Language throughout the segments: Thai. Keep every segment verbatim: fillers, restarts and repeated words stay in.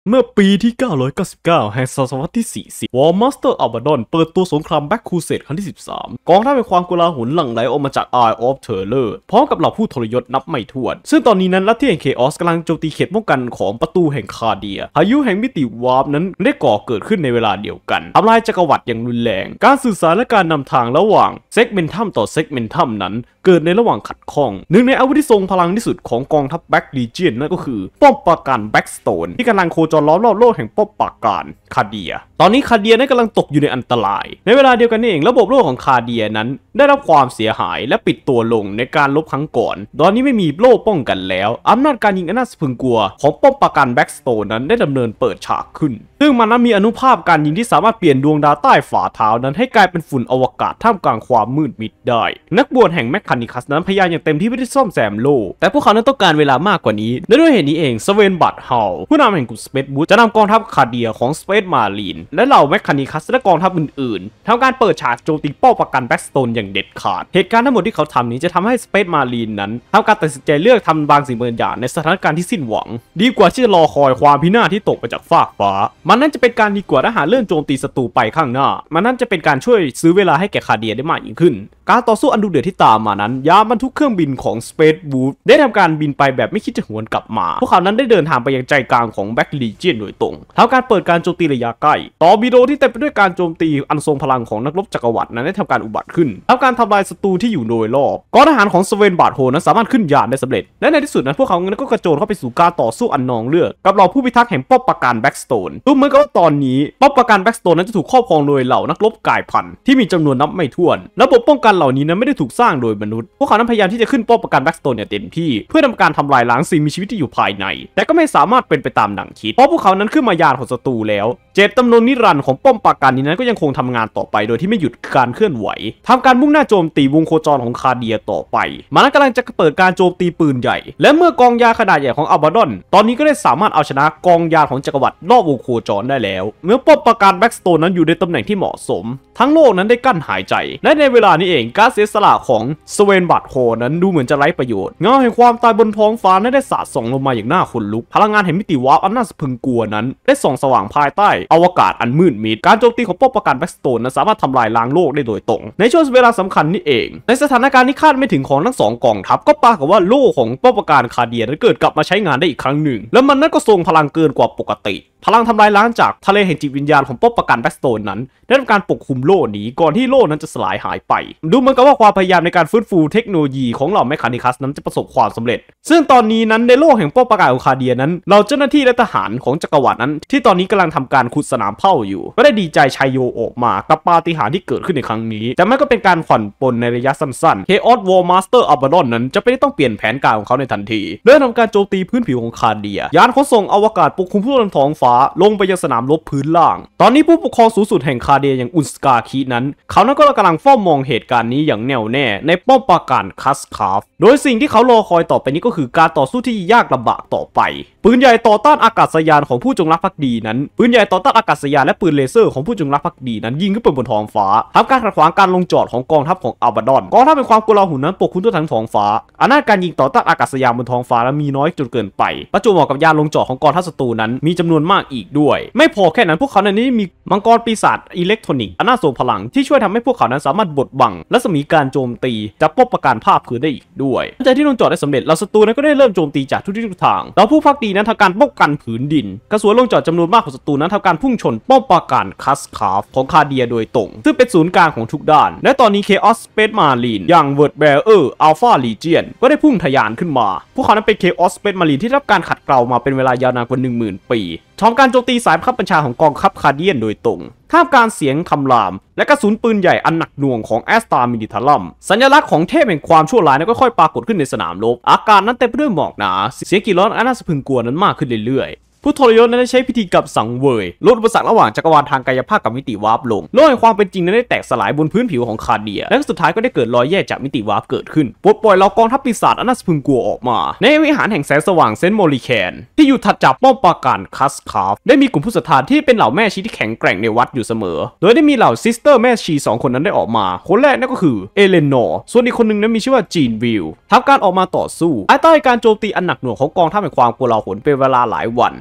เมื่อปีที่เก้าร้อยเก้าสิบเก้าแห่งศตวรรษที่สี่สิบ War Master Abaddon เปิดตัวสงคราม Black Crusade ครั้งที่สิบสามกองทัพเป็นความโกลาหลหลั่งไหลออกมาจาก Eye of Terror พร้อมกับเหล่าผู้ทรยศนับไม่ถ้วนซึ่งตอนนี้นั้นลัทธิแห่ง Chaos กำลังโจมตีเขตป้องกันของประตูแห่งคาเดียพายุแห่งมิติวาร์ปนั้นได้ก่อเกิดขึ้นในเวลาเดียวกันทำลายจักรวรรดิอย่างรุนแรงการสื่อสารและการนำทางระหว่างเซกเมนทัมต่อเซกเมนทัมนั้นเกิดในระหว่างขัดข้องหนึ่งในอาวุธที่ทรงพลังที่สุดของกองทัพ Black Legion นั่นก็คือป้อมปราการ Blackstone ที่กำลังโคจรล้อมรอบโลกแห่งป้อมปราการคาเดียตอนนี้คาเดียนั้นกำลังตกอยู่ในอันตรายในเวลาเดียวกันเองระบบโลกของคาเดียนั้นได้รับความเสียหายและปิดตัวลงในการลบครั้งก่อนตอนนี้ไม่มีโล่ป้องกันแล้วอำนาจการยิงอันน่าสะพรึงกลัวของป้อมปราการ Blackstone นั้นได้ดำเนินเปิดฉากขึ้นซึ่งมันนั้นมีอนุภาพการยิงที่สามารถเปลี่ยนดวงดาวใต้ฝ่าเท้านั้นให้กลายเป็นฝุ่นอวกาศท่ามกลางความมืดมิดได้นักบวชแห่งแมคคานิคัสนั้นพยายามอย่างเต็มที่เพื่อที่ซ่อมแซมโลกแต่พวกเขานั้นต้องการเวลามากกว่านี้และด้วยเหตุนี้เองสเวนบัตฮาลผู้นำแห่งกลุ่มสเปซบูธจะนำกองทัพคาเดียของสเปซมารีนและเหล่าแมคคานิคัสและกองทัพอื่นๆทำการเปิดฉากโจมตีป้อมปราการแบ็กสโตนอย่างเด็ดขาดเหตุการณ์ทั้งหมดที่เขาทำนี้จะทำให้สเปซมารีนนั้นทำการตัดสินใจเลือกทำบางสิ่งบางอย่างในสถานการณ์ที่สิ้นหวังดีกว่าที่จะรอคอยความพินาศที่ตกมาจากฟากฟ้ามันนั่นจะเป็นการดีกว่าถ้าหากเลื่อนโจมตีศัตรูไปข้างหน้ามันนั่นจะเป็นการช่วยซื้อเวลาให้แก่คาเดียได้มากยิ่งขึ้นการต่อสู้อันดุเดือดที่ตามมานั้นยานบรรทุกเครื่องบินของ Space Wolf ได้ทำการบินไปแบบไม่คิดจะหวนกลับมาพวกเขานั้นได้เดินทางไปยังใจกลางของ Black Legion โดยตรงทำการเปิดการโจมตีระยะใกล้ตอร์ปิโดที่เต็มไปด้วยการโจมตีอันทรงพลังของนักรบจักรวรรดินั้นได้ทำการอุบัติขึ้นทำการทำลายศัตรูที่อยู่โดยรอบกองทหารของสเวนบาร์โฮนั้นสามารถขึ้นยานได้สำเร็จและในที่สุดนั้นพวกเขาก็กระโจนเข้าไปสู่การต่อสู้อันนองเลือดกับเหล่าผู้พิทักษ์แห่งป้อมปราการ Blackstone ดูเหมือนกับว่าตอนนี้ป้อมปราการ Blackstone นั้นจะถูกครอบครองโดยเหล่านักรบกายพันธุ์ที่มีจำนวนนับไม่ถ้วนระบบป้องกันเหล่านี้นั้นไม่ได้ถูกสร้างโดยมนุษย์พวกเขานั้นพยายามที่จะขึ้นป้อมปราการ Blackstone อย่างเต็มที่เพื่อทำการทำลายล้างสิ่งมีชีวิตที่อยู่ภายในแต่ก็ไม่สามารถเป็นไปตามดังคิดเพราะพวกเขานั้นขึ้นมายานของศัตรูแล้วเจตจำนวนนิรันดร์ของป้อมปราการนี้นั้นก็ยังคงทำงานต่อไปโดยที่ไม่หยุดการเคลื่อนไหวทำการมุ่งหน้าโจมตีวงโคจรของคาเดียต่อไปมันกำลังจะเปิดการโจมตีปืนใหญ่และเมื่อกองยาขนาดใหญ่ของอัลบาดอนตอนนี้ก็ได้สามารถเอาชนะกองยาของจักรวรรดิรอบวงโคจรได้แล้วเมื่อป้อมปราการ Blackstone นั้นอยู่ในตำแหน่งที่เหมาะสมทั้งโลกนั้นได้กั้นหายใจและในเวลานี้เองการเสียสละของสเวนบัตโฮนั้นดูเหมือนจะไร้ประโยชน์เงาแห่งความตายบนท้องฟ้านั้นได้สาดส่องลงมาอย่างน่าขนลุกพลังงานแห่งมิติวาร์ปอันน่าสะพรึงกลัวนั้นได้ส่องสว่างภายใต้อวกาศอันมืดมิดการโจมตีของป้อมปราการ Blackstone นั้นสามารถทำลายล้างโลกได้โดยตรงในช่วงเวลาสำคัญนี้เองในสถานการณ์ที่คาดไม่ถึงของทั้งสองกองทัพก็ปรากฏว่าโล่ของป้อมปราการคาเดียนั้นเกิดกลับมาใช้งานได้อีกครั้งหนึ่งแล้วมันนั้นก็ทรงพลังเกินกว่าปกติพลังทำลายล้างจากทะเลแห่งจิตวิญญาณของป้อมปราการ Blackstone นั้นได้ทำการปกคลุมโล่นี้ก่อนที่โล่นั้นจะสลายหายไปดูเหมือนกับว่าความพยายามในการฟื้นฟูเทคโนโลยีของเหล่าแมคคานิคัสนั้นจะประสบความสำเร็จซึ่งตอนนี้นั้นในโลกแห่งป้อมปราการของคาเดียนั้นเราเจ้าหน้าที่และทหารของจักรวรรดินั้นที่ตอนนี้กำลังทำการขุดสนามเผ่าอยู่ก็ได้ดีใจชัยโยออกมากับปาฏิหาริย์ที่เกิดขึ้นในครั้งนี้แต่มันก็เป็นการผ่อนปลนในระยะสั้นๆ Chaos War Master Abaddon นั้นจะไม่ต้องเปลี่ยนแผนการของเขาในทันทีเริ่มทำการโจมตีพื้นผิวของคาเดียยานขนส่งอวกาศปกคลุมทั่วท้องฟ้าลงไปยังสนามรบพื้นล่างตอนนี้ผู้ปกครองสูงสุดแห่งคาเดียอย่างอุนสกาคินั้นเขานั้นก็กำลังเฝ้ามองเหตุการณ์นี้อย่างแน่วแน่ในป้อมปราการคัสคาฟโดยสิ่งที่เขารอคอยต่อไปนี้ก็คือการต่อสู้ที่ยากลำบากต่อไปปืนใหญ่ต่อต้านอากาศยานของผู้จงรักภักดีนั้นปืนใหญ่ต่อต้านอากาศยานและปืนเลเซอร์ของผู้จงรักภักดีนั้นยิงขึ้นไปบนท้องฟ้าทำการขัดขวางการลงจอดของกองทัพของอัลบาดอนกองทัพเป็นความโกลาหลนั้นปกคลุมทั่วทั้งท้องฟ้าอำนาจการยิงต่อต้านอากาศยานบนท้องฟ้านั้นมีน้อยจนเกินไปประจวบเหมาะกับยานลงจอดของกองทัพศัตรูนั้นมีจำนวนมากอีกด้วยไม่พอแค่นั้นพวกเขาในนี้มีมังกรปีศาจอิเล็กทรอนิกส์อันน่าทรงพลังที่ช่วยทำให้พวกเขานั้นสามารถบดบังรัศมีการโจมตีจากป้อมปราการภาคพื้นได้อีกด้วยหลังจากที่ลงจอดได้สำเร็จเราศัตรูนั้นก็ได้เริ่มโจมตีจากทุกทิศทุกทางเราผู้ภักดีนั้นทำการป้องกันผืนดินกระสุนลงจอดจำนวนมากของศัตรูนั้นทำการพุ่งชนป้อมปราการคัสคาฟของคาเดียโดยตรงซึ่งเป็นศูนย์กลางของทุกด้านและตอนนี้ Chaos Space Marine อย่าง Word Bearer Alpha Legion ก็ได้พุ่งทะยานขึ้นมาพวกเขานั้นเป็น Chaos Space Marine ที่ได้รับการขัดเกลามาเป็นเวลายาวนานกว่า หนึ่งหมื่น ปีทำการโจมตีสายบังคับบัญชาของกองทัพคาเดียนโดยตรงท่ามกลางเสียงคำรามและกระสุนปืนใหญ่อันหนักหน่วงของแอสตามิลิทารัมสัญลักษณ์ของเทพแห่งความชั่วร้ายนั้นก็ค่อยปรากฏขึ้นในสนามรบอากาศนั้นเต็มไปด้วยหมอกหนาเสียงกรีดร้องอันน่าสะพรึงกลัวนั้นมากขึ้นเรื่อยๆผู้ทรยศนั้นได้ใช้พิธีกรรมสังเวยลดอุปสรรคระหว่างจักรวาลทางกายภาพกับมิติวาร์ปลงโลกแห่งความเป็นจริงนั้นได้แตกสลายบนพื้นผิวของคาเดียและสุดท้ายก็ได้เกิดรอยแยกจากมิติวาร์ปเกิดขึ้นปลดปล่อยเหล่ากองทัพปีศาจอันน่าสะพรึงกลัวออกมาในวิหารแห่งแสงสว่างเซนต์โมลิแคนที่อยู่ถัดจากป้อมปราการคัสคาฟได้มีกลุ่มผู้ศรัทธาที่เป็นเหล่าแม่ชีที่แข็งแกร่งในวัดอยู่เสมอโดยได้มีเหล่าซิสเตอร์แม่ชีสองคนนั้นได้ออกมาคนแรกนั่นก็คือเอเลนอร์ส่วนอีกคนนึงนั้นมีชื่อว่าจีนวิลทำการออกมาต่อสู้ภายใต้การโจมตีอันหนักหน่วงของกองทัพแห่งความโกลาหลเป็นเวลาหลายวัน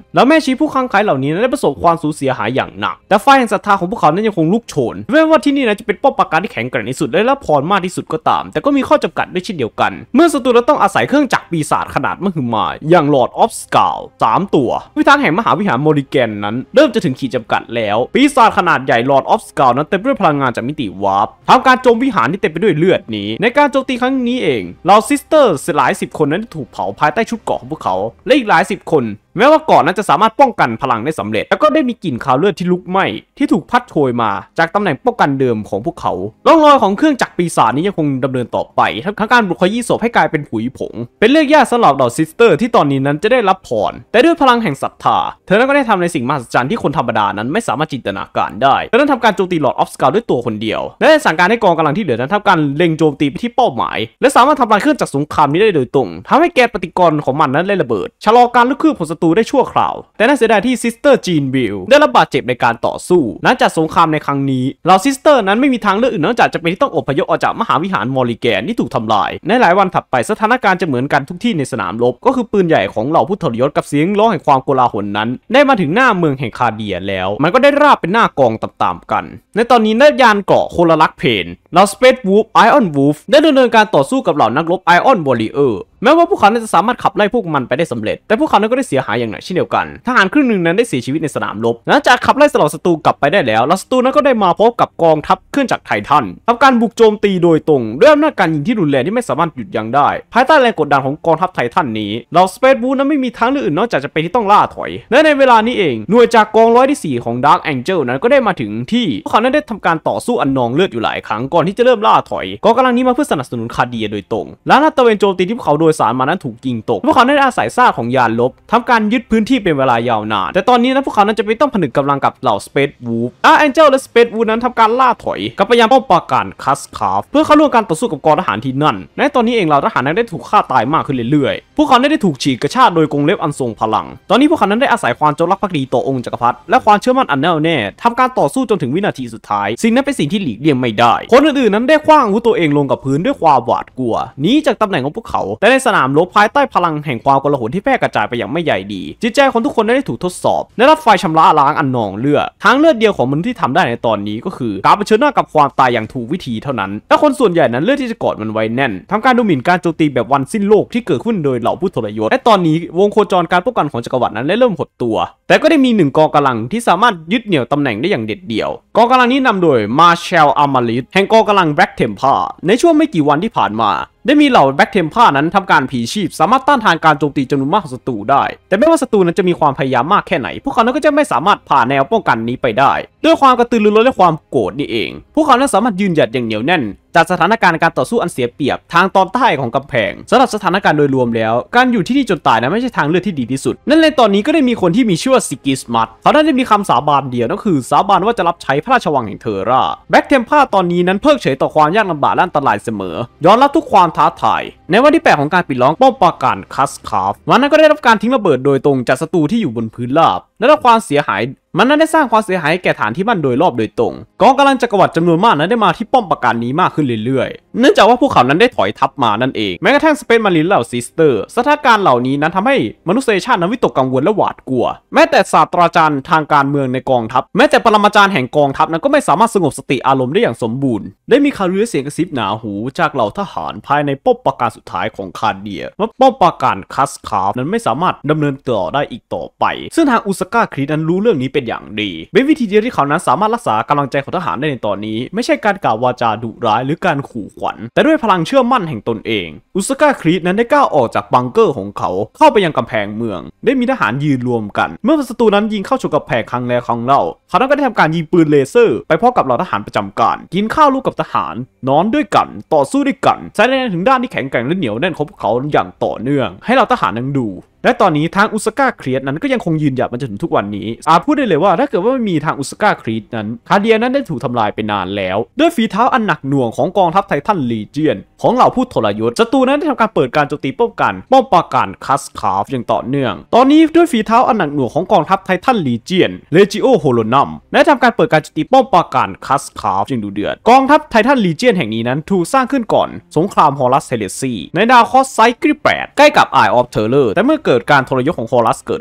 แล้วแม่ชีผู้คลั่งไคล้เหล่านี้ได้ประสบความสูญเสียหายอย่างหนักแต่ไฟแห่งศรัทธาของพวกเขานั้นยังคงลุกโชนแม้ว่าที่นี่นะจะเป็นป้อมปราการที่แข็งแกร่งที่สุดและรับพรมากที่สุดก็ตามแต่ก็มีข้อจำกัดด้วยเช่นเดียวกันเมื่อศัตรูต้องอาศัยเครื่องจักรปีศาจขนาดมหึมาอย่าง Lord of Skull สามตัววิธานแห่งมหาวิหารโมริแกนนั้นเริ่มจะถึงขีดจำกัดแล้วปีศาจขนาดใหญ่ Lord of Skull นั้นเต็มด้วยพลังงานจากมิติวาร์ปทำการโจมวิหารที่เต็มไปด้วยเลือดนี้ในการโจมตีครั้งนี้เองเหล่าซิสเตอร์หลายสิบคนนั้นถูกเผาภายใต้ชุดเกราะของพวกเขาและอีกหลายสิบคนแม้ว่าก่อนนั้นจะสามารถป้องกันพลังได้สำเร็จแต่ก็ได้มีกลิ่นคาวเลือดที่ลุกไหม้ที่ถูกพัดโชยมาจากตำแหน่งป้องกันเดิมของพวกเขาร่องรอยของเครื่องจักรปีศาจนี้ยังคงดำเนินต่อไปทั้งการบุกขยี้ศพให้กลายเป็นผุยผงเป็นเรื่องยากสำหรับเหล่าซิสเตอร์ที่ตอนนี้นั้นจะได้รับพรแต่ด้วยพลังแห่งศรัทธาเธอนั้นก็ได้ทำในสิ่งมหัศจรรย์ที่คนธรรมดานั้นไม่สามารถจินตนาการได้เธอนั้นทำการโจมตี Lord of Skull ด้วยตัวคนเดียวและได้สั่งการให้กองกำลังที่เหลือนั้นทำการเล็งโจมตีไปที่เป้าหมายและสามารถทำลายเครื่องจักรสงครามนี้ได้โดยตรงทำให้แกนปฏิกรณ์ของมันนั้นระเบิดชะลอการลุกคืบของศัตรูได้ชั่วคราวแต่น่าเสียดายที่ซิสเตอร์จีนวิลได้รับบาดเจ็บในการต่อสู้หลังจากสงครามในครั้งนี้เหล่าซิสเตอร์นั้นไม่มีทางเลือกอื่นนอกจากจะเป็นที่ต้องอพยพออกจากมหาวิหารมอริแกนที่ถูกทำลายในหลายวันถัดไปสถานการณ์จะเหมือนกันทุกที่ในสนามรบก็คือปืนใหญ่ของเหล่าผู้ทรยศกับเสียงร้องแห่งความโกลาหลนั้นได้มาถึงหน้าเมืองแห่งคาเดียแล้วมันก็ได้ราบเป็นหน้ากองตามๆกันในตอนนี้นักยานเกราะโคลาลักเพนเหล่าสเปซวูฟไอออนวูฟได้ดำเนินการต่อสู้กับเหล่านักรบไอออนวอริเออร์แม้ว่าพวกเขาจะสามารถขับไล่พวกมันไปได้สำเร็จแต่พวกเขานั้นก็ได้เสียหายอย่างหนักเช่นเดียวกันทหารครึ่งหนึ่งนั้นได้เสียชีวิตในสนามรบหลังจากขับไล่สลับศัตรูกลับไปได้แล้วศัตรูนั้นก็ได้มาพบกับกองทัพเครื่องจักรไททันทำการบุกโจมตีโดยตรงด้วยอำนาจการยิงที่รุนแรงที่ไม่สามารถหยุดยั้งได้ภายใต้แรงกดดันของกองทัพไททันนี้เหล่าสเปซบูนั้นไม่มีทางเลือกอื่นนอกจากจะเป็นที่ต้องล่าถอยและในเวลานี้เองหน่วยจากกองร้อยที่สี่ของ Dark Angel นั้นก็ได้มาถึงที่พวกเขานั้นได้ทำการต่อสู้อันนองเลือดอยู่หลายครั้งก่อนที่จะเริ่มล่าถอยกองกำลังนี้มาเพื่อสนับสนุนคาเดียโดยตรงและลาดตระเวนโจมตีที่พวกเขาโดยสารมานั้นถูกยิงตกพวกเขาได้อาศัยซากของยานลบทำการยึดพื้นที่เป็นเวลายาวนานแต่ตอนนี้นะพวกเขานั้นจะไม่ต้องผนึกกำลังกับเหล่าสเปซวูฟอาร์แองเจิลและสเปซวูฟนั้นทำการล่าถอยกลับไปยังป้อมปราการคัสคาฟเพื่อเข้าร่วมการต่อสู้กับกองทหารที่นั่นในตอนนี้เองเหล่าทหารนั้นได้ถูกฆ่าตายมากขึ้นเรื่อยๆพวกเขาได้ถูกฉีกกระชากโดยกรงเล็บอันทรงพลังตอนนี้พวกเขานั้นได้อาศัยความจงรักภักดีต่อองค์จักรพรรดิและความเชื่อมั่นอันแน่วแน่ทำการต่อสู้จนถึงวินาทีสุดท้ายสิ่งนั้นเป็นสิ่งที่หลีกเลี่ยงไม่ได้คนอื่นๆนั้นได้ขว้างอาวุธตัวเองลงกับพื้นด้วยความหวาดกลัวหนีจากตำแหน่งของพวกเขาแต่ในสนามรบภายใต้พลังแห่งความโกลาหลที่แพร่กระจายไปอย่างไม่ใหญ่ดีจิตใจของทุกคนได้ถูกทดสอบได้รับไฟชำระล้างอันนองเลือดทางเลือดเดียวของมนุษย์ที่ทำได้ในตอนนี้ก็คือการเผชิญหน้ากับความตายอย่างถูกวิธีเท่านั้นและคนส่วนใหญ่นั้นเลือกที่จะกอดมันไว้แน่นทำการดูหมิ่นการโจมตีแบบวันสิ้นโลกที่เกิดขึ้นโดยเหล่าผู้ทรยศและตอนนี้วงโคจรการป้องกันของจักรวรรดินั้นได้เริ่มหดตัวแต่ก็ได้มีหนึ่งกองกำลังที่สามารถยึดเหนี่ยวตำแหน่งได้อย่างเด็ดเดี่ยวกองกำลังนี้นำโดยมาร์เชลอามาลิสแห่งกองกำลังแบล็กเทมเพลในช่วงไม่กี่วันที่ผ่านมาได้มีเหล่าแบ็กเทมเพลนั้นทำการผีชีพสามารถต้านทานการโจมตีจำนวนมากของศัตรูได้แต่ไม่ว่าศัตรูนั้นจะมีความพยายามมากแค่ไหนพวกเขานั้นก็จะไม่สามารถผ่านแนวป้องกันนี้ไปได้ด้วยความกระตือรือร้นและความโกรธนี่เองพวกเขานั้นสามารถยืนหยัดอย่างเหนียวแน่นจากสถานการณ์การต่อสู้อันเสียเปรียบทางตอนใต้ของกำแพงสำหรับสถานการณ์โดยรวมแล้วการอยู่ที่นี่จนตายนั้นไม่ใช่ทางเลือกที่ดีที่สุดนั่นเลยตอนนี้ก็ได้มีคนที่มีชื่อว่าซิกิสมัตเขาได้มีคำสาบานเดียวนั่นคือสาบานว่าจะรับใช้พระราชวังแห่งเทอร่าแบ็กเทมเพลตอนนี้นั้นเพิกเฉยต่อความยากลำบากและอันตรายเสมอยอมรับทุกความท้าทายในวันที่แปดของการปิดล้อมป้อมปราการคัสคาฟวันนั้นก็ได้รับการทิ้งระเบิดโดยตรงจากศัตรูที่อยู่บนพื้นราบและรับความเสียหายมันนั้นได้สร้างความเสียหายแก่ฐานที่มั่นโดยรอบโดยตรงกองกำลังจักรวรรดิจำนวนมากนั้นได้มาที่ป้อมปราการนี้มากขึ้นเรื่อยๆเนื่องจากว่าพวกเขานั้นได้ถอยทัพมานั่นเองแม้กระทั่งสเปซมารินเหล่าซิสเตอร์สถานการณ์เหล่านี้นั้นทำให้มนุษยชาตินั้นวิตกกังวลและหวาดกลัวแม้แต่ศาสตราจารย์ทางการเมืองในกองทัพแม้แต่ปรมาจารย์แห่งกองทัพนั้นก็ไม่สามารถสงบสติอารมณ์ได้อย่างสมบูรณ์ได้มีข่าวลือเสียงกระซิบหนาหูจากเหล่าทหารภายในป้อมปราการสุดท้ายของคาเดียว่าป้อมปราการคัสคาฟนั้นไม่สามารถดำเนินต่อได้อีกต่อไปซึ่งทางอุซาก้าครีตนั้นรู้เรื่องนี้เป็นอย่างดีเป็นวิธีเดียวที่เขานั้นสามารถรักษากำลังใจของทหารได้ในตอนนี้ไม่ใช่การกล่าววาจาดุร้ายหรือการขู่ขวัญแต่ด้วยพลังเชื่อมั่นแห่งตนเองอุซาก้าครีตนั้นได้ก้าวออกจากบังเกอร์ของเขาเข้าไปยังกำแพงเมืองได้มีทหารยืนรวมกันเมื่อศัตรูนั้นยิงเข้าชนกำแพงครั้งแล้วครั้งเล่าเขานั้นก็ได้ทำการยิงปืนเลเซอร์ไปพร้อมกับเหล่าทหารประจำการกินข้าวลูกกับทหารนอนด้วยกันต่อสู้ด้วยกันแสดงถึงด้านที่แข็งแกร่งและเหนียวแน่นของพวกเขาอย่างต่อเนื่องให้เราทหารนั้นดูและตอนนี้ทางอุซาก้าครีตนั้นก็ยังคงยืนหยัดมาจนถึงทุกวันนี้อาจพูดได้เลยว่าถ้าเกิดว่าไม่มีทางอุซาก้าครีตนั้นคาเดียนั้นได้ถูกทำลายไปนานแล้วด้วยฝีเท้าอันหนักหน่วงของกองทัพไททันลีเจียนของเหล่าผู้ทรยศศัตรูนั้นได้ทำการเปิดการโจมตีป้องกันป้อมปราการคัสคาฟอย่างต่อเนื่องตอนนี้ด้วยฝีเท้าอันหนักหน่วงของกองทัพไททันลีเจียนเลจิโอโฮโลนัมได้ทำการเปิดการโจมตีป้อมปราการคัสคาฟอย่างดุเดือดกองทัพไททันลีเจียนแห่งนี้นั้นถูกสร้างขึ้นก่อนสงครามฮอรัสเฮเลซีในดาวเคราะห์ไซคลิแปดใกล้กับ Eye of Terror แต่เมื่อเกิดการทรยศของฮอรัสเกิดขึ้น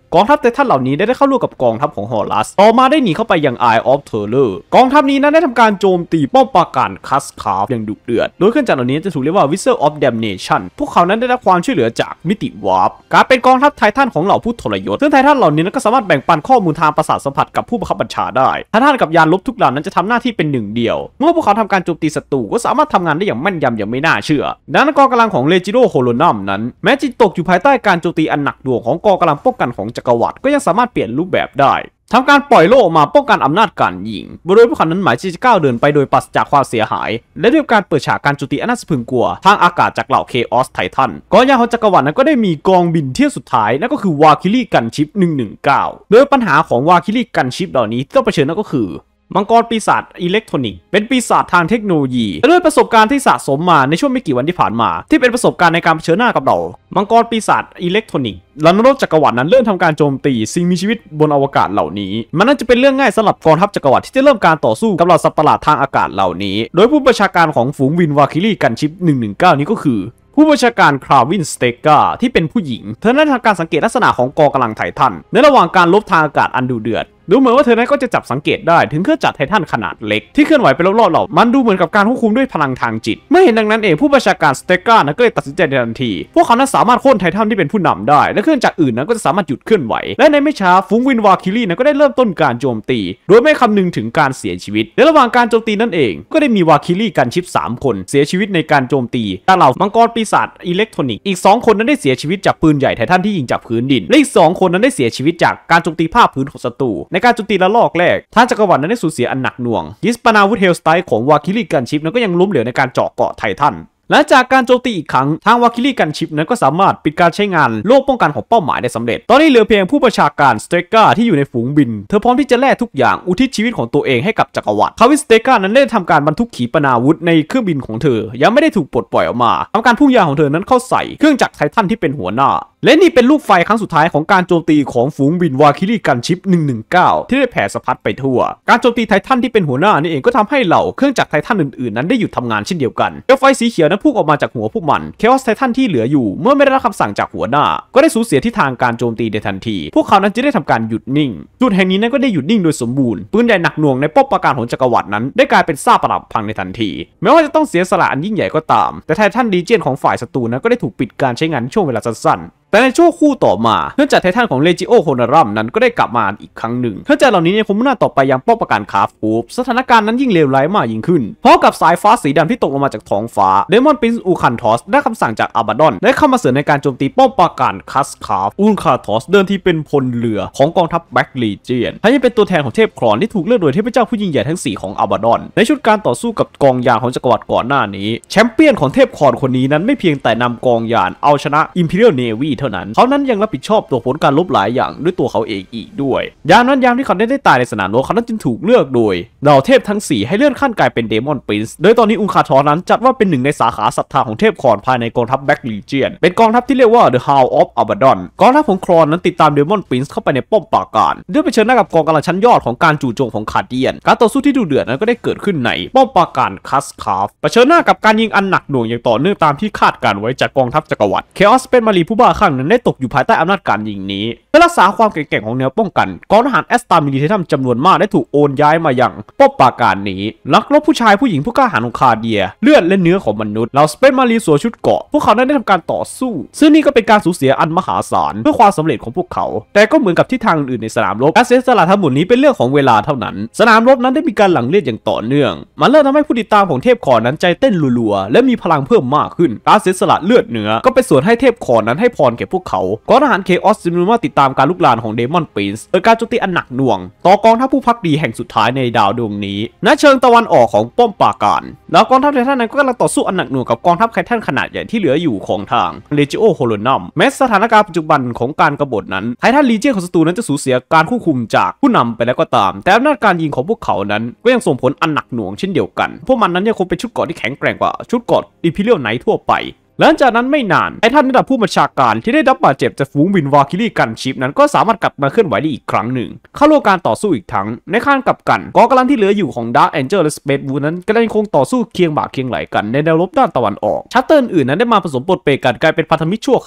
กองทัพไททันเหล่านี้ได้เข้าร่วมกับกองทัพของฮอรัสต่อมาได้หนีเข้าไปยัง Eye of Terror กองทัพนี้นั้นได้ทำการโจมตีป้อมปราการคัสคาร์ฟอย่างดุเดือดโดยเครื่องจักรเหล่านี้จะถูกเรียกว่า Whistle of Damnation พวกเขานั้นได้รับความช่วยเหลือจากมิติวาร์ปการเป็นกองทัพไททันของเหล่าผู้ทรยศซึ่งไททันเหล่านี้นั้นก็สามารถแบ่งปันข้อมูลทางประสาทสัมผัสกับผู้บังคับบัญชาได้ไททันกับยานลบทุกลำนั้นจะทำหน้าที่เป็นหนึ่งเดียวเมื่อพวกเขาทำการโจมตีศัตรูก็สามารถทำงานได้อย่างแม่นยำอย่างไม่น่าเชื่อดังนั้นกองกำลังของเลจิโรโฮโลนัมนั้นแม้จะตกอยู่ภายใต้การโจมตีอันหนักหน่วงของกองกำลังป้องกันของจักรวรรดิก็ยังสามารถเปลี่ยนรูปแบบได้ทำการปล่อยโล่ออกมาป้องกันอำนาจการยิงบริเวณพวกเขานั้นหมายที่จะก้าวเดินไปโดยปราศจากความเสียหายและด้วยการเปิดฉากการโจมตีอันน่าสะพรึงกลัวทางอากาศจากเหล่าเคออสไททันกองยานของจักรวรรดินั้นก็ได้มีกองบินเที่ยวสุดท้ายนั่นก็คือวาคิลี่กันชิปหนึ่งหนึ่งเก้าโดยปัญหาของวาคิลี่กันชิปเหล่านี้ที่ต้องเผชิญนั่นก็คือมังกรปีศาจอิเล็กทรอนิกส์เป็นปีศาจทางเทคโนโลยีและด้วยประสบการณ์ที่สะสมมาในช่วงไม่กี่วันที่ผ่านมาที่เป็นประสบการณ์ในการเผชิญหน้ากับเรามังกรปีศาจอิเล็กทรอนิกส์และนรกจักรวรรดินั้นเริ่มทำการโจมตีสิ่งมีชีวิตบนอวกาศเหล่านี้มันน่าจะเป็นเรื่องง่ายสำหรับกองทัพจักรวรรดิที่จะเริ่มการต่อสู้กับเหล่าสัตว์ประหลาดทางอากาศเหล่านี้โดยผู้บัญชาการของฝูงวินวาคิลี่กันชิปหนึ่งหนึ่งเก้านี้ก็คือผู้บัญชาการคราวินสเตกาที่เป็นผู้หญิงเธอได้ทำการสังเกตลักษณะของกองกำลังไททันในระหว่างการลบทางอากาศอันดุเดือดดูเหมือนว่าเธอนั้นก็จะจับสังเกตได้ถึงเครื่องจักรไททันขนาดเล็กที่เคลื่อนไหวไปรอบๆเรามันดูเหมือนกับการควบคุมด้วยพลังทางจิตเมื่อเห็นดังนั้นเองผู้บัญชาการสเตกานั้นก็เลยตัดสินใจในทันทีพวกเขานั้นสามารถโค่นไททันที่เป็นผู้นำได้และเครื่องจักรอื่นนั้นก็จะสามารถหยุดเคลื่อนไหวและในไม่ช้าฝูงวินวาคิลี่นั้นก็ได้เริ่มต้นการโจมตีโดยไม่คำนึงถึงการเสียชีวิตในระหว่างการโจมตีนั่นเองก็ได้มีวาคิลี่กันชิปสามคนเสียชีวิตในการโจมตีแต่เหล่ามังกรปีศาจอิเล็กทรอนิกส์อีกสองคนนั้นได้เสียชีวิตจากปืนใหญ่ไททันที่ยิงจากพื้นดินและอีกสองคนนั้นได้เสียชีวิตจากการโจมตีภาคพื้นของศัตรูในการโจมตีระลอกแรกทางจักรวรรดินั้นได้สูญเสียอันหนักหน่วงยิสปนาวุธเฮลสไตล์ของวาคิลี่กันชิปนั้นก็ยังล้มเหลวในการเจาะเกาะไททันและจากการโจมตีอีกครั้งทางวาคิลี่กันชิปนั้นก็สามารถปิดการใช้งานโล่ป้องกันของเป้าหมายได้สำเร็จตอนนี้เหลือเพียงผู้บัญชาการสเตกาที่อยู่ในฝูงบินเธอพร้อมที่จะแลกทุกอย่างอุทิศชีวิตของตัวเองให้กับจักรวรรดิคาวิสเตกานั้นได้ทำการบรรทุกขีปนาวุธในเครื่องบินของเธอยังไม่ได้ถูกปลดปล่อยออกมาทำการพุ่งยาของเธอนั้นเข้าใส่เครื่องจักรไททันที่เป็นหัวหน้าและนี่เป็นลูกไฟครั้งสุดท้ายของการโจมตีของฝูงบินวาคิลี่กันชิปหนึ่งหนึ่งเก้าที่ได้แผ่สะพัดไปทั่วการโจมตีไททันที่เป็นหัวหน้านี่เองก็ทำให้เหล่าเครื่องจักรไททันอื่นๆนั้นได้หยุดทำงานเช่นเดียวกันเปลวไฟสีเขียวนั้นพุ่งออกมาจากหัวพวกมันเคออสไททันที่เหลืออยู่เมื่อไม่ได้รับคำสั่งจากหัวหน้าก็ได้สูญเสียทิศทางการโจมตีในทันทีพวกเขานั้นจะได้ทำการหยุดนิ่งจุดแห่งนี้นั้นก็ได้หยุดนิ่งโดยสมบูรณ์ปืนใหญ่หนักหน่วงในป้อมปราการของจักรวรรดินั้นได้กลายเป็นซากปรักพังในทันทีแม้ว่าจะต้องเสียสละอันยิ่งใหญ่ก็ตามแต่ไททันลีเจียนของฝ่ายศัตรูนั้นก็ได้ถูกปิดการใช้งานช่วงเวลาสั้นแต่ในช่วงคู่ต่อมาเนื่องจากไททันของเลจิโอโฮนารัมนั้นก็ได้กลับมาอีกครั้งหนึ่งเครื่องจักรเหล่านี้ยังคงมุ่งหน้าต่อไปยังป้อมปราการคาร์ฟฟูฟสถานการณ์นั้นยิ่งเลวร้ายมากยิ่งขึ้นเพราะกับสายฟ้าสีดำที่ตกลงมาจากท้องฟ้าเดมอนปรินซ์อูคันทอสได้คำสั่งจากอาบาดอนได้เข้ามาเสริมในการโจมตีป้อมปราการคัสคาร์ฟอูคันทอสเดินที่เป็นพลเรือของกองทัพแบ็กลีเจียนทั้งยังเป็นตัวแทนของเทพครอนที่ถูกเลือกโดยเทพเจ้าผู้ยิ่งใหญ่ทั้งสี่ของอาบาดอนในชุดการต่อสู้กับกองยานของจักรวรรดิก่อนหน้านี้แชมเปี้ยนของเทพครอนคนนี้นั้นไม่เพียงแต่นำกองยานเอาชนะอิมพีเรียลเนวีเท่านั้นเขานั้นยังรับผิดชอบตัวผลการลบหลายอย่างด้วยตัวเขาเองอีกด้วยยามนั้นยามที่เขาได้ได้ตายในสนามรบเขานั้นจึงถูกเลือกโดยเหล่าเทพทั้งสี่ให้เลื่อนขั้นกลายเป็นเดมอนปรินซ์โดยตอนนี้อุคาทอนั้นจัดว่าเป็นหนึ่งในสาขาศรัทธาของเทพครอนภายในกองทัพแบ็กลีเจียนเป็นกองทัพที่เรียกว่า The Hound of Abaddon กองทัพของครอนนั้นติดตามเดมอนปรินซ์เข้าไปในป้อมปราการด้วยไปเชิญหน้ากับกองกำลังชั้นยอดของการจู่โจมของคาเดียนการต่อสู้ที่ดุเดือดนั้นก็ได้เกิดขึ้นในป้อมปราการคัสคาร์ฟเผชิญหน้ากับการยิงอันหนักหน่วงอย่างต่อเนื่องตามที่คาดการไว้จากกองทัพจักรวรรดิเคออสเป็นมารีผู้บ้าคลั่งนั้นได้ตกอยู่ภายใต้อำนาจการยิงนี้เพื่อรักษาความแข็งแกร่งของแนวป้องกันกองทหารแอสตามิลิเททัมจำนวนมากได้ถูกโอนย้ายมายังป้อมปราการนี้นักรบผู้ชายผู้หญิงผู้กล้าหาญของคาเดียเลือดและเนื้อของมนุษย์เหล่าสเปนมารีสวมชุดเกราะพวกเขาได้ทำการต่อสู้ซึ่งนี่ก็เป็นการสูญเสียอันมหาศาลเพื่อความสำเร็จของพวกเขาแต่ก็เหมือนกับที่ทางอื่นในสนามรบการเสียสละทั้งหมดนี้เป็นเรื่องของเวลาเท่านั้นสนามรบนั้นได้มีการหลั่งเลือดอย่างต่อเนื่องมันเริ่มทำให้ผู้ติดตามของเทพคอนนั้นใจเต้นรัวๆและมีพลังเพิ่มมากขึ้นการเสียสละเลือดเนื้อก็เป็นส่วนให้เทพคอนนั้นให้พรแก่พวกเขากองทหารเคออสจำนวนมากติดตามการลุกลานของเดมอนปรินซ์โดยการโจมตีอันหนักหน่วงต่อกองทัพผู้พักดีแห่งสุดท้ายในดาวดวงนี้ณเชิงตะวันออกของป้อมปราการแล้วกองทัพไททันนั้นก็กำลังต่อสู้อันหนักหน่วงกับกองทัพไททันขนาดใหญ่ที่เหลืออยู่ของทางเลจิโอโฮโลนัมแม้สถานการณ์ปัจจุบันของการกบฏนั้นไททันลีเจียนของศัตรูนั้นจะสูญเสียการควบคุมจากผู้นำไปแล้วก็ตามแต่อำนาจการยิงของพวกเขานั้นก็ยังส่งผลอันหนักหน่วงเช่นเดียวกันพวกมันนั้นยังคงเป็นชุดเกราะที่แข็งแกร่งกว่าชุดเกราะอิมพีเรียลไนท์ทั่วไปหลังจากนั้นไม่นานไททันระดับผู้บัญชาการที่ได้รับบาดเจ็บจากฝูงบินวาคิลี่กันชิปนั้นก็สามารถกลับมาเคลื่อนไหวได้อีกครั้งหนึ่งเข้าร่วมการต่อสู้อีกครั้งในข้างกลับกันกองกำลังที่เหลืออยู่ของดาร์คแองเจิลและสเปซวูนั้นก็ยังคงต่อสู้เคียงบ่าเคียงไหลกันในแนวรบด้านตะวันออกชัตเตอร์อื่นนั้นได้มาผสมปนเปกันกลายเป็นพันธมิตรชั่วคราว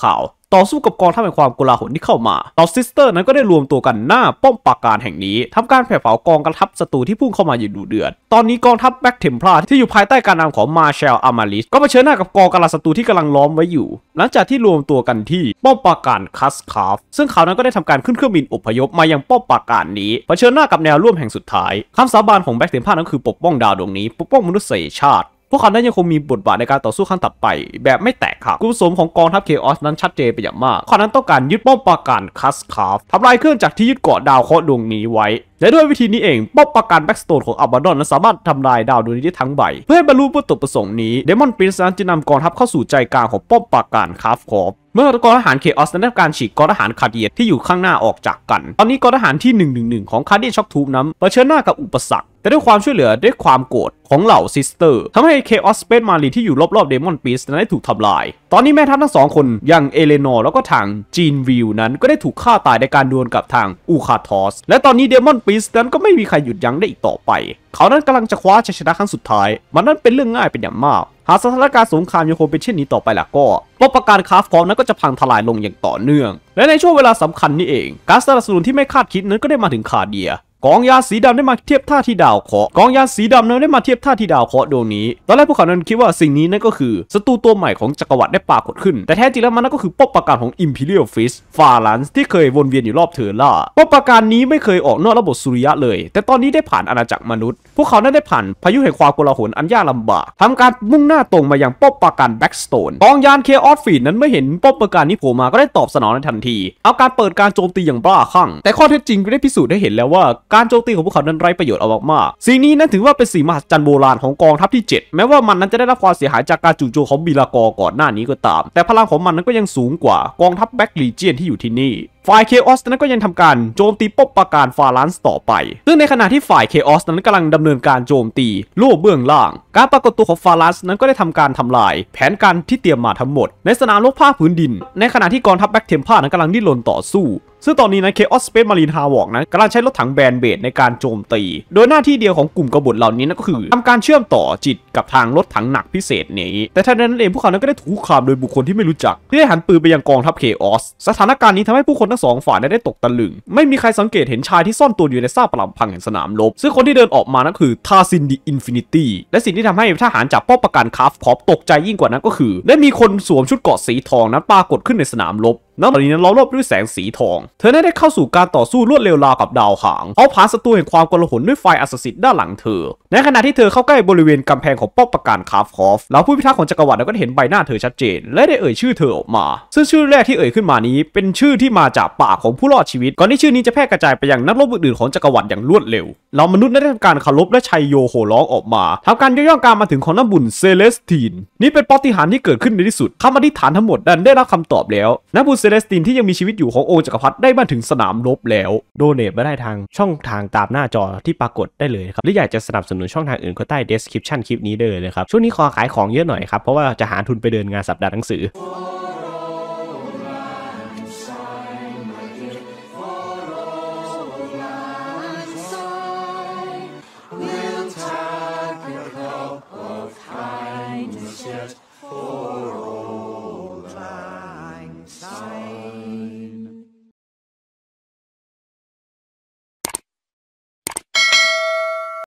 ต่อสู้กับกองทัพแห่งความโกลาหลที่เข้ามาเหล่าซิสเตอร์นั้นก็ได้รวมตัวกันหน้าป้อมปราการแห่งนี้ทำการแผ่เผากองกองทัพศัตรูที่พุ่งเข้ามาอย่างดุเดือดตอนนี้กองทัพแบ็กเทมพลาที่อยู่ภายใต้การนำของมาร์เชลอามาริสก็เผชิญหน้ากับกองกำลังศัตรูที่กำลังล้อมไว้อยู่หลังจากที่รวมตัวกันที่ป้อมปราการคัสคาฟซึ่งเขานั้นก็ได้ทำการขึ้นเครื่องบินอพยพมายังป้อมปราการนี้เผชิญหน้ากับแนวร่วมแห่งสุดท้ายคำสาบานของแบ็กเทมพลานั้นคือปกป้องดาวดวงนี้ปกป้องมนุษยชาติพวกเขานั้นยังคงมีบทบาทในการต่อสู้ครั้งต่อไปแบบไม่แตกหักกุศลของกองทัพเคออสนั้นชัดเจนไปอย่างมากเขานั้นต้องการยึดป้อมปราการคัสคาฟทำลายเครื่องจักรที่ยึดเกาะดาวเคราะห์ดวงนี้ไว้และด้วยวิธีนี้เองป้อมปราการแบ็กสโตนของอับบาดอนนั้นสามารถทำลายดาวดวงนี้ได้ทั้งใบเพื่อให้บรรลุวัตถุประสงค์นี้เดมอนปรินซ์นั้นจะนำกองทัพเข้าสู่ใจกลางของป้อมปราการคาฟคอฟเมื่อกองทหารเคออสนั้นได้การฉีกกองทหารคาเดียที่อยู่ข้างหน้าออกจากกันตอนนี้กองทหารที่หนึ่งหนึ่งหนึ่งของคาเดียช็อคทูบนั้นเผชิญหน้ากับอุปสรรคแต่ด้วยความช่วยเหลือด้วยความโกรธของเหล่าซิสเตอร์ทำให้เคออสสเปซมารีที่อยู่รอบๆเดมอนปรินซ์นั้นได้ถูกทำลายตอนนี้แม่ทัพทั้งสองคนอย่างเอเลนอร์แล้วก็ทางจีนวิลนั้นก็ได้ถูกฆ่าตายในการดวลกับทางอูคาทอสและตอนนี้เดมอนปรินซ์นั้นก็ไม่มีใครหยุดยั้งได้อีกต่อไปเขานั้นกำลังจะคว้าชัยชนะครั้งสุดท้ายมันนั้นเป็นเรื่องง่ายเป็นอย่างมากหากสถานการณ์สงครามยังคงเป็นเช่นนี้ต่อไปล่ะก็ป้อมปราการคาฟคอฟนั้นก็จะพังทลายลงอย่างต่อเนื่องและในช่วงเวลาสำคัญนี้เองการสนับสนุนที่ไม่คาดคิดนั้นก็ได้มาถึงคาเดียกองยานสีดำได้มาเทียบท่าที่ดาวเคราะห์กองยานสีดำนั้นได้มาเทียบท่าที่ดาวเคราะห์ดวงนี้ตอนแรกพวกเขานั้นคิดว่าสิ่งนี้นั่นก็คือศัตรูตัวใหม่ของจักรวรรดิได้ปรากฏขึ้นแต่แท้จริงแล้วมันนั่นก็คือป้อมปราการของ Imperial Fist ฟาลันส์ที่เคยวนเวียนอยู่รอบเทอร์ราป้อมปราการนี้ไม่เคยออกนอกระบบสุริยะเลยแต่ตอนนี้ได้ผ่านอาณาจักรมนุษย์พวกเขานั้นได้ผ่านพายุแห่งความโกลาหลอันยากลำบากทำการมุ่งหน้าตรงมายังป้อมปราการแบ็กสโตนกองยานเคออสฟีดนั้นไม่เห็นป้อมปราการนี้โผล่มาก็ได้ตอบสนองในทันทีเอาการเปิดการโจมตีอย่างบ้าคลั่งแต่ข้อเท็จจริงก็ได้พิสูจน์ให้เห็นแล้วว่าการโจมตีของพวกเขานั้นไร้ประโยชน์เอามากๆสิ่งนี้นั้นถือว่าเป็นสิ่งมหัศจรรย์โบราณของกองทัพที่เจ็ดแม้ว่ามันนั้นจะได้รับความเสียหายจากการจู่โจมของบิลากอก่อนหน้านี้ก็ตามแต่พลังของมันนั้นก็ยังสูงกว่ากองทัพแบ็กลีเจียนที่อยู่ที่นี่ฝ่ายเคออสนั้นก็ยังทำการโจมตีป้อมปราการฟาลันส์ต่อไปซึ่งในขณะที่ฝ่ายเคออสนั้นกำลังดำเนินการโจมตีโลกเบื้องล่างการปรากฏตัวของฟาลันส์นั้นก็ได้ทำการทำลายแผนการที่เตรียมมาทั้งหมดในสนามรบภาคพื้นดินในขณะที่กองทัพแบ็กเทมพลานั้นกำลังดิ้นรนต่อสู้ซึ่งตอนนี้นะ Chaos Space Marine Havoc นั้นกำลังใช้รถถังแบนเบดในการโจมตีโดยหน้าที่เดียวของกลุ่มกบฏเหล่านี้นั่นก็คือทำการเชื่อมต่อจิตกับทางรถถังหนักพิเศษนี้แต่ทันใดนั้นเองพวกเขานั้นก็ได้ถูกคุกคามโดยบุคคลที่ไม่รู้จักที่ได้หันปืนไปยังกองทัพ Chaos สถานการณ์นี้ทำให้ผู้คนทั้งสองฝ่ายได้ตกตะลึงไม่มีใครสังเกตเห็นชายที่ซ่อนตัวอยู่ในซากปรักพังแห่งสนามรบซึ่งคนที่เดินออกมานั่นคือทาซินดีอินฟินิตี้และสิ่งที่ทำให้ทหารจากป้อมปราการคาฟคอฟตกใจยิ่งกว่านั้นก็คือได้มีคนสวมชุดเกราะสีทองนั้นปรากฏขึ้นในสนามรบณตอนนี้นั้นล้อมรอบด้วยแสงสีทองเธอได้เข้าสู่การต่อสู้รวดเร็วราวกับดาวหางเอาผ่านศัตรูแห่งความโกลาหลด้วยไฟอัศสิทธิ์ด้านหลังเธอในขณะที่เธอเข้าใกล้บริเวณกำแพงของป้อมปราการคาฟคอฟแล้วผู้พิทักษ์ของจักรวรรดิก็เห็นใบหน้าเธอชัดเจนและได้เอ่ยชื่อเธอออกมาซึ่งชื่อแรกที่เอ่ยขึ้นมานี้เป็นชื่อที่มาจากปากของผู้รอดชีวิตก่อนที่ชื่อนี้จะแพร่กระจายไปยังนักรบอื่นๆของจักรวรรดิอย่างรวดเร็วเรามนุษย์ได้ทำการเคารพและชัยโยโห่ร้องออกมาทำการย่อการมาถึงของน้ำบุญเซเลสตีนนี่เป็นปาฏิหาริย์ที่เกิดขึ้นในที่สุดคำอธิษฐานทั้งหมดนั้นได้รับคำตอบแล้วน้ำบุญเซเลสตีนที่ยังมีชีวิตอยู่ขององค์จักรพรรดิได้มาถึงสนามรบแล้วโดเนทมาได้ทางช่องทางตามหน้าจอที่ปรากฏได้เลยครับหรืออยากจะสนับสนุนช่องทางอื่นก็ใต้ description คลิปนี้ได้เลยนะครับช่วงนี้ขอขายของเยอะหน่อยครับเพราะว่าจะหาทุนไปเดินงานสัปดาห์หนังสือ